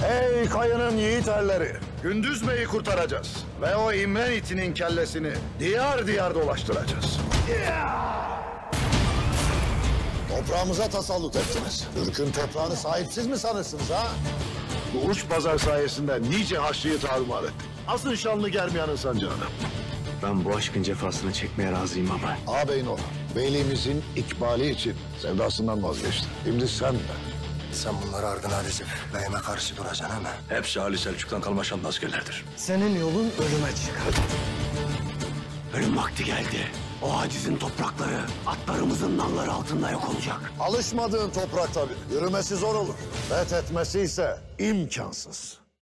Ey kayının yiğit erleri! Gündüz Bey'i kurtaracağız. Ve o İmren itinin kellesini diyar diyar dolaştıracağız. Toprağımıza tasallut ettiniz. Türk'ün toprağını sahipsiz mi sanırsınız ha? Bu uç pazar sayesinde nice Haçlı'yı tarumar ettik. Asın şanlı Germiyan'ın sancağını. Ben bu aşkın cefasını çekmeye razıyım ama. Ağabeyin o. Beyliğimizin ikbali için sevdasından vazgeçti. Şimdi sen de. Sen bunları ardına dizip beyime karşı duracaksın ama. Hepsi Ali Selçuk'tan kalma şanlı askerlerdir. Senin yolun ölüme çıkar. Ölüm vakti geldi. O acizin toprakları atlarımızın nalları altında yok olacak. Alışmadığın toprak tabii. Yürümesi zor olur. Fethetmesi ise imkansız.